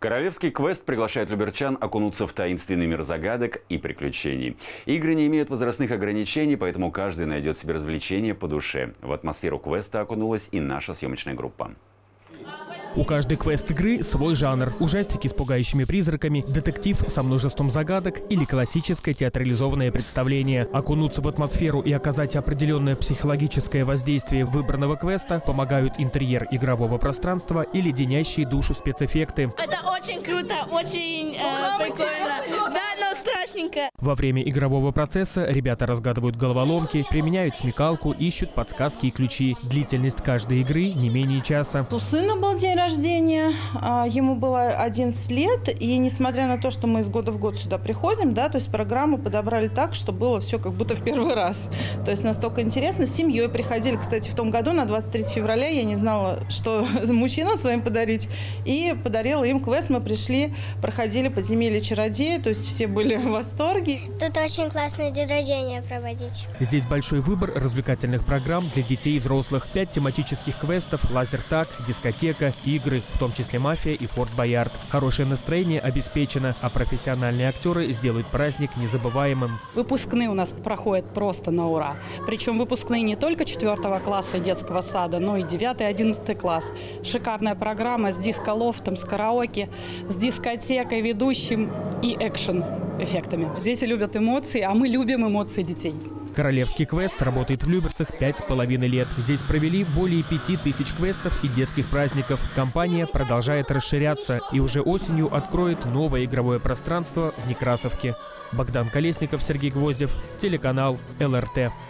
Королевский квест приглашает люберчан окунуться в таинственный мир загадок и приключений. Игры не имеют возрастных ограничений, поэтому каждый найдет себе развлечение по душе. В атмосферу квеста окунулась и наша съемочная группа. У каждой квест-игры свой жанр. Ужастики с пугающими призраками, детектив со множеством загадок или классическое театрализованное представление. Окунуться в атмосферу и оказать определенное психологическое воздействие выбранного квеста помогают интерьер игрового пространства и леденящие душу спецэффекты. Это очень круто, очень прикольно. Да, но страшненько. Во время игрового процесса ребята разгадывают головоломки, применяют смекалку, ищут подсказки и ключи. Длительность каждой игры не менее часа. У сына был день рождения, ему было 11 лет, и несмотря на то, что мы из года в год сюда приходим, да, то есть программу подобрали так, что было все как будто в первый раз. То есть настолько интересно. С семьей приходили, кстати, в том году на 23 февраля, я не знала, что мужчинам своим подарить, и подарила им квест. Мы пришли, проходили подземелье чародея, то есть все были в восторге. Тут очень классный день рождения проводить. Здесь большой выбор развлекательных программ для детей и взрослых. 5 тематических квестов, лазертаг, дискотека, игры, в том числе «Мафия» и «Форт Боярд». Хорошее настроение обеспечено, а профессиональные актеры сделают праздник незабываемым. Выпускные у нас проходят просто на ура. Причем выпускные не только 4 класса детского сада, но и 9-11 класс. Шикарная программа с диско-лофтом, с караоке, с дискотекой, ведущим и экшен-эффектами. Дети любят эмоции, а мы любим эмоции детей. Королевский квест работает в Люберцах 5,5 лет. Здесь провели более 5000 квестов и детских праздников. Компания продолжает расширяться и уже осенью откроет новое игровое пространство в Некрасовке. Богдан Колесников, Сергей Гвоздев, телеканал ЛРТ.